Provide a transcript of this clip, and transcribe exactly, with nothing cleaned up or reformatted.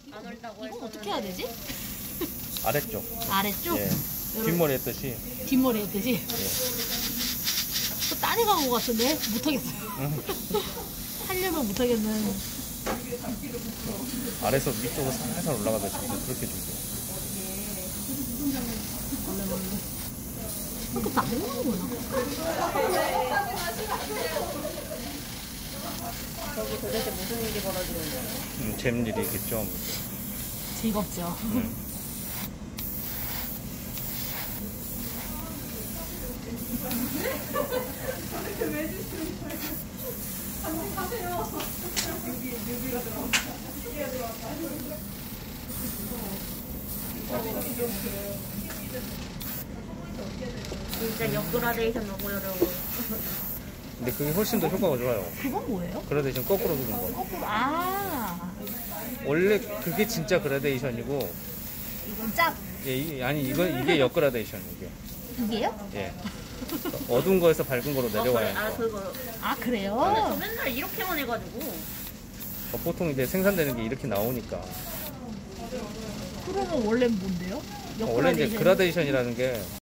안 올다고 이건 어떻게 해야 되지? 아래쪽. 아래쪽? 예. 요런- 뒷머리 했듯이. 뒷머리 했듯이? 예. 또 딴에 간것 같은데? 못하겠어요. 음. 하려면 못하겠는. 아래서 위쪽으로 살살 올라가듯이 그렇게 좀. 그것도 안 되는구나. 저기 도대체 무슨 일이 벌어지는 거야? 음, 재밌는 일이 있겠죠. 즐겁죠. 음. 진짜 역그라데이션 너무 어려워. 근데 그게 훨씬 더 효과가 좋아요. 그건 뭐예요? 그라데이션 거꾸로 두는 거. 거꾸로. 아, 원래 그게 진짜 그라데이션이고, 이건 짝. 예, 이, 아니 이건 이게 역그라데이션 이게. 이게요? 예. 어두운 거에서 밝은 거로 내려와야 아, 해요. 그거. 아, 근데 저 그래요? 맨날 이렇게만 해가지고. 어, 보통 이제 생산되는 게 이렇게 나오니까. 그러면 원래는 뭔데요? 어, 원래 이제 역그라데이션. 그라데이션이라는 게